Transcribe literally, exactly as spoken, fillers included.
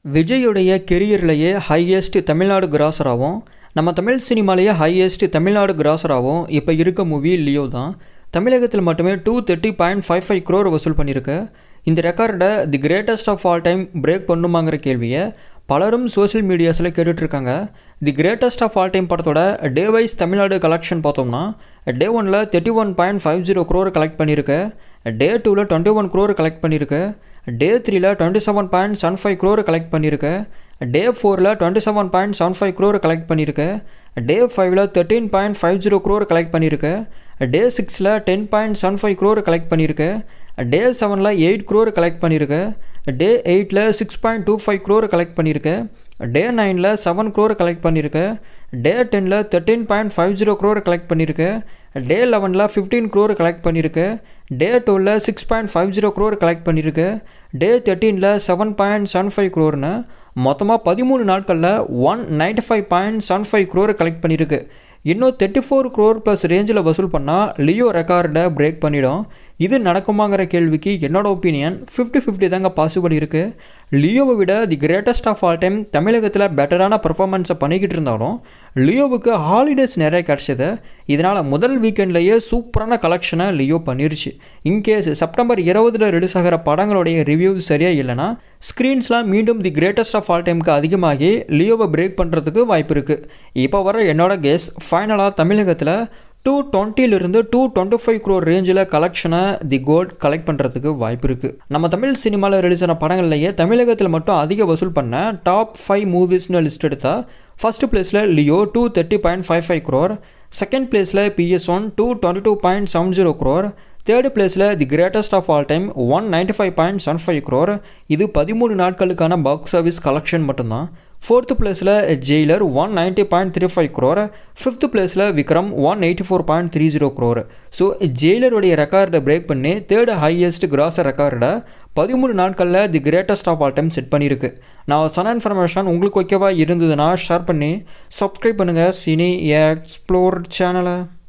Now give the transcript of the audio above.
விஜயுடைய கெரியர்லேயே ஹையஸ்ட் தமிழ்நாடு கிராஸராகவும் நம்ம தமிழ் சினிமாலேயே ஹையஸ்ட் தமிழ்நாடு கிராஸராகவும் இப்போ இருக்க மூவி லியோ தான். தமிழகத்தில் மட்டுமே two thirty point five five crore வசூல் பண்ணியிருக்கு. இந்த ரெக்கார்டை the greatest of all time break பண்ணுமாங்கிற கேள்வியை பலரும் சோஷியல் மீடியாஸில் கேட்டுட்ருக்காங்க. The greatest of all time படத்தோட டே வைஸ் தமிழ்நாடு கலெக்ஷன் பார்த்தோம்னா டே ஒனில் thirty one point five zero crore collect பண்ணியிருக்கு, டே டூவில் டுவெண்ட்டி ஒன் க்ரோர் கலெக்ட் பண்ணியிருக்கு, டே த்ரீல twenty seven point seven five crore collect பண்ணியிருக்கு, டே ஃபோரில் twenty seven point seven five crore collect பண்ணியிருக்கு, டே ஃபைவ்ல thirteen point five zero crore collect பண்ணியிருக்கு, டே சிக்ஸில் ten point seven five crore collect பண்ணியிருக்கு, டே செவனில் எயிட் க்ரோர் கலெக்ட் பண்ணியிருக்கு, டே எயிட்டில் six point two five crore collect பண்ணியிருக்கு, டே நைனில் செவன் க்ரோர் கலெக்ட் பண்ணியிருக்கு, டே டெனில் thirteen point five zero crore collect பண்ணியிருக்கு, டே லெவனில் ஃபிஃப்டீன் க்ரோர் கலெக்ட் பண்ணியிருக்கு, டே டுவெல்ல six point five zero crore collect பண்ணியிருக்கு, டே தேர்ட்டீனில் செவன் பாயிண்ட் செவன் ஃபைவ் க்ரோர்னு மொத்தமாக பதிமூணு நாட்களில் one ninety five point seven five crore collect பண்ணியிருக்கு. இன்னும் தேர்ட்டி ஃபோர் க்ரோர் ப்ளஸ் ரேஞ்சில் வசூல் பண்ணால் லியோ ரெக்கார்டை பிரேக் பண்ணிடும். இது நடக்குமாங்கிற கேள்விக்கு என்னோட ஒப்பீனியன் ஃபிஃப்டி ஃபிஃப்டி தாங்க பாசிபிள் இருக்குது. லியோவை விட the greatest of all time தமிழகத்தில் பெட்டரான பர்ஃபார்மன்ஸை பண்ணிக்கிட்டு இருந்தாலும் லியோவுக்கு ஹாலிடேஸ் நிறைய கிடச்சிது. இதனால் முதல் வீக்கெண்ட்லேயே சூப்பரான கலெக்ஷனை லியோ பண்ணிருச்சு. இன்கேஸ் செப்டம்பர் இருபதில் ரிலீஸ் ஆகிற படங்களுடைய ரிவ்யூ சரியாக இல்லைனா ஸ்க்ரீன்ஸ்லாம் மீண்டும் தி கிரேட்டஸ்ட் ஆஃப் ஆல் டைமுக்கு அதிகமாகி லியோவை பிரேக் பண்ணுறதுக்கு வாய்ப்பு இருக்குது. இப்போ வர என்னோட கெஸ் ஃபைனலாக தமிழகத்தில் டூ டுவெண்ட்டிலிருந்து டூ டுவெண்ட்டி ஃபைவ் க்ரோர் ரேஞ்சில் கலெக்ஷனை தி கோல்ட் கலெக்ட் பண்ணுறதுக்கு வாய்ப்பு இருக்குது. நம்ம தமிழ் சினிமாவில் ரிலீஸ் ஆன படங்கள்லேயே தமிழகத்தில் மட்டும் அதிக வசூல் பண்ண டாப் ஃபைவ் மூவிஸ்னு லிஸ்ட் எடுத்தால் ஃபஸ்ட்டு பிளேஸில் Leo two thirty point five five crore, second பிளேஸில் PS one two twenty two point seven zero crore, third பிளேஸில் the greatest of all time one ninety five point seven five crore. இது பதிமூணு நாட்களுக்கான box office collection மட்டும்தான். Fourth பிளேஸில் Jailer one ninety point three five crore, fifth பிளேஸில் Vikram one eighty four point three zero crore. So ஜெயிலருடைய ரெக்கார்டை break பண்ணி third highest grosser ரெக்கார்டை பதிமூணு நாட்களில் the greatest of all time set பண்ணியிருக்கு. நான் சொன்ன இன்ஃபர்மேஷன் உங்களுக்கு ஓகேவா இருந்ததுன்னா ஷேர் பண்ணி சப்ஸ்கிரைப் பண்ணுங்கள் சினி எக்ஸ்ப்ளோர் சேனலை.